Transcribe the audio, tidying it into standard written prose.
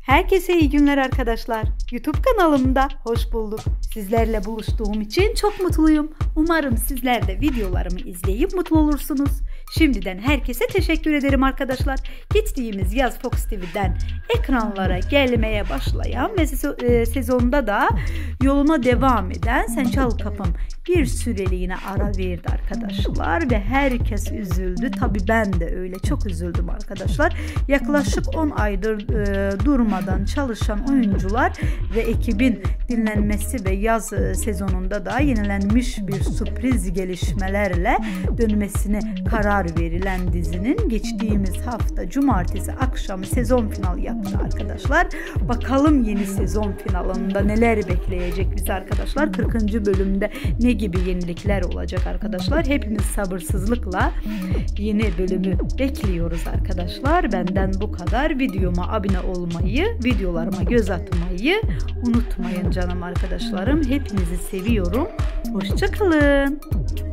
Herkese iyi günler arkadaşlar. YouTube kanalımda hoş bulduk. Sizlerle buluştuğum için çok mutluyum. Umarım sizler de videolarımı izleyip mutlu olursunuz. Şimdiden herkese teşekkür ederim arkadaşlar. Gittiğimiz Yaz Fox TV'den ekranlara gelmeye başlayan ve sezonda da yoluna devam eden Sen Çal Kapım bir süreliğine ara verdi arkadaşlar ve herkes üzüldü. Tabi ben de öyle çok üzüldüm arkadaşlar. Yaklaşık 10 aydır durmadan çalışan oyuncular ve ekibin dinlenmesi ve yaz sezonunda da yenilenmiş bir sürpriz gelişmelerle dönmesine karar verilen dizinin geçtiğimiz hafta cumartesi akşamı sezon finali yaptı arkadaşlar. Bakalım yeni sezon finalında neler bekleyecek bizi arkadaşlar. 40. bölümde ne gibi yenilikler olacak arkadaşlar. Hepimiz sabırsızlıkla yeni bölümü bekliyoruz arkadaşlar. Benden bu kadar. Videoma abone olmayı, videolarıma göz atmayı unutmayın canım arkadaşlarım. Hepinizi seviyorum. Hoşça kalın.